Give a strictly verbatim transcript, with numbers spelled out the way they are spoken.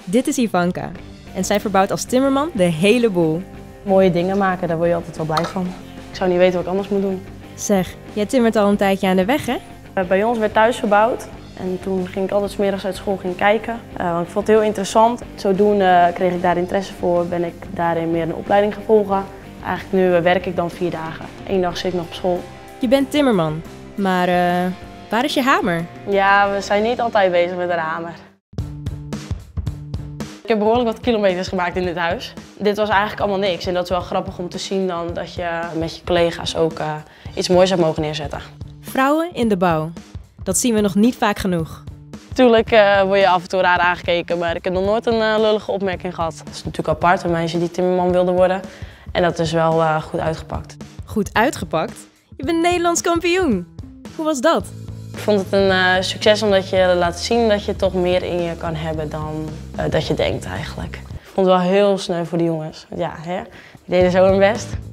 Dit is Ivanka en zij verbouwt als timmerman de hele boel. Mooie dingen maken, daar word je altijd wel blij van. Ik zou niet weten wat ik anders moet doen. Zeg, jij timmert al een tijdje aan de weg, hè? Uh, bij ons werd thuis verbouwd en toen ging ik altijd 's middags uit school gaan kijken. Uh, want ik vond het heel interessant. Zodoende kreeg ik daar interesse voor, ben ik daarin meer een opleiding gaan volgen. Eigenlijk nu uh, werk ik dan vier dagen. Eén dag zit ik nog op school. Je bent timmerman, maar uh, waar is je hamer? Ja, we zijn niet altijd bezig met een hamer. Ik heb behoorlijk wat kilometers gemaakt in dit huis. Dit was eigenlijk allemaal niks en dat is wel grappig om te zien dan dat je met je collega's ook uh, iets moois hebt mogen neerzetten. Vrouwen in de bouw. Dat zien we nog niet vaak genoeg. Tuurlijk uh, word je af en toe raar aangekeken, maar ik heb nog nooit een uh, lullige opmerking gehad. Dat is natuurlijk apart, een meisje die timmerman wilde worden. En dat is wel uh, goed uitgepakt. Goed uitgepakt? Je bent Nederlands kampioen. Hoe was dat? Ik vond het een uh, succes omdat je laat zien dat je toch meer in je kan hebben dan uh, dat je denkt eigenlijk. Ik vond het wel heel sneu voor die jongens. Ja, hè? Die deden zo hun best.